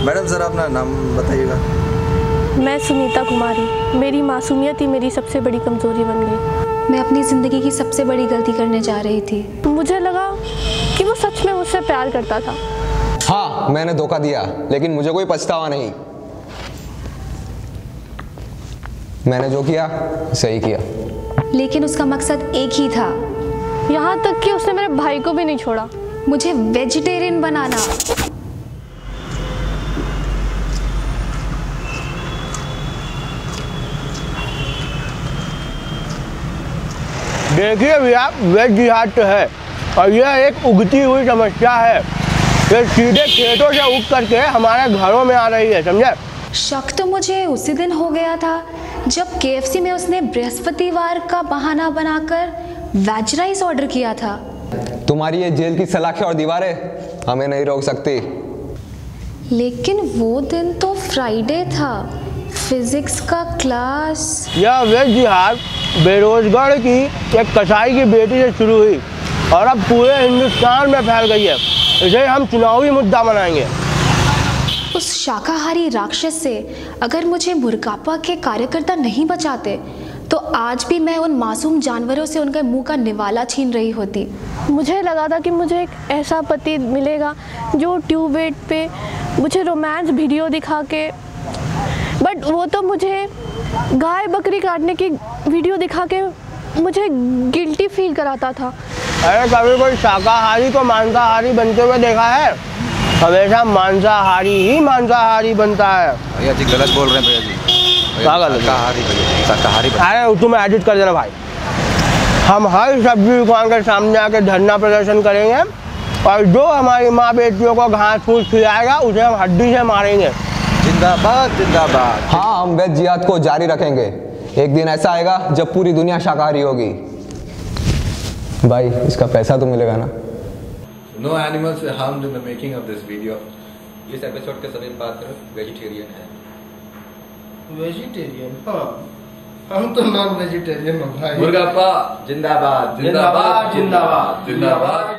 Madam ज़रा अपना नाम बताइएगा। मैं सुनीता कुमारी। मेरी मासूमियत ही मेरी सबसे बड़ी कमज़ोरी बन गई। मैं अपनी ज़िंदगी की सबसे बड़ी गलती करने जा रही थी। मुझे लगा कि वो सच में मुझसे प्यार करता था। हाँ, मैंने धोखा दिया, लेकिन मुझे कोई पछतावा नहीं। मैंने जो किया सही किया। लेकिन उसका मकसद एक ही था। यहाँ तक कि उसने मेरे भाई को भी नहीं छोड़ा। मुझे वेजिटेरियन बनाना। देखिए भैया, वेज जिहाद तो है और यह एक उगती हुई समस्या है। ये सीधे खेतों से उग करके हमारे घरों में आ रही है, समझे? शक तो मुझे उसी दिन हो गया था जब केएफसी में उसने बृहस्पतिवार का बहाना बनाकर वेज राइस ऑर्डर किया था। तुम्हारी ये जेल की सलाखें और दीवारें हमें नहीं रोक सकती। लेकिन वो दिन तो फ्राइडे था, फिजिक्स का क्लास। यह वेज जिहाद बेरोजगार की एक कसाई की बेटी से शुरू हुई और अब पूरे हिंदुस्तान में फैल गई है। इसे हम चुनावी मुद्दा बनाएंगे। उस शाकाहारी राक्षस से अगर मुझे मुर्गापा के कार्यकर्ता नहीं बचाते तो आज भी मैं उन मासूम जानवरों से उनके मुंह का निवाला छीन रही होती। मुझे लगा था कि मुझे एक ऐसा पति मिलेगा जो ट्यूबवेट पे मुझे रोमांस वीडियो दिखा के, बट वो तो मुझे गाय बकरी काटने की वीडियो दिखा के मुझे गिल्टी फील कराता था। अरे कभी कोई शाकाहारी को मांसाहारी बनते हुए देखा है? हमेशा मांसाहारी ही मांसाहारी बनता है। भैया जी गलत बोल रहे हैं भैया जी। क्या गलत? शाकाहारी। अरे तुम्हें एडिट कर देना भाई। हम हर सब्जी दुकान के सामने आके धरना प्रदर्शन करेंगे और जो हमारी माँ बेटियों को घास फूस खिलाएगा उसे हम हड्डी से मारेंगे। जिंदाबाद जिंदाबाद। हाँ, हम वेज जिहाद को जारी रखेंगे। एक दिन ऐसा आएगा जब पूरी दुनिया शाकाहारी होगी। भाई, इसका पैसा तो मिलेगा ना? No animals were harmed in the making of this video. इस एपिसोड के सभी पात्र वेजिटेरियन हैं। वेजिटेरियन? हाँ, हम तो नॉन वेजिटेरियन हैं भाई। मुर्गापा जिंदाबाद जिंदाबाद जिंदाबाद जिंदाबाद।